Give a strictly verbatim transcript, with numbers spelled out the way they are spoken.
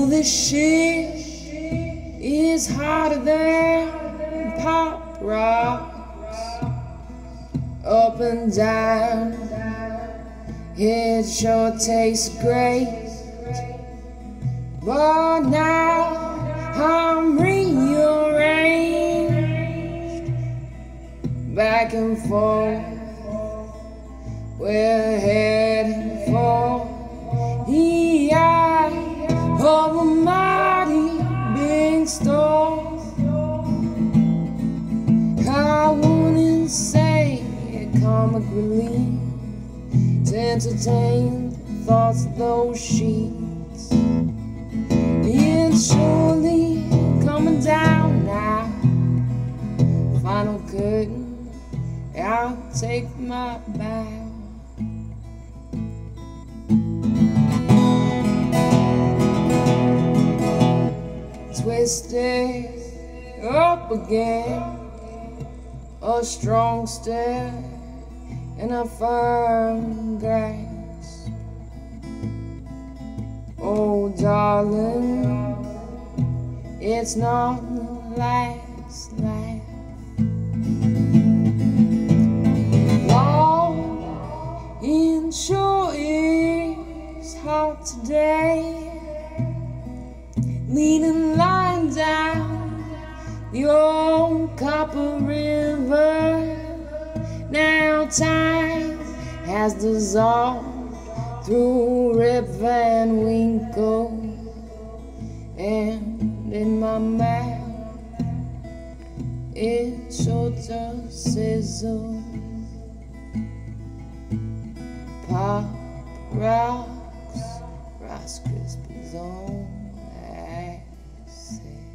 Oh, this shit is hotter than pop rocks. Up and down, it sure tastes great. But now I'm rearranged, back and forth, we're heading for the eye of a mighty big storm. I wouldn't say it comic relief to entertain the thoughts of those sheets. It's surely coming down now. Final curtain, I'll take my bow. Twisted up again, a strong stare and a firm grasp. Oh darling, it's not the last laugh. Long and sure is hot today, leading line down the old Copper River. Now time has dissolved through Rip Van Winkle, and in my mouth it sure does sizzle. Pop rocks, Rice Crispies on acid.